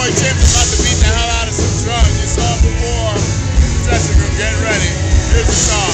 boy Jim's about to beat the hell out of some drums. You saw him before in the dressing room getting ready. Here's the song.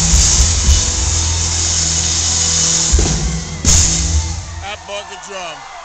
That bought the drum.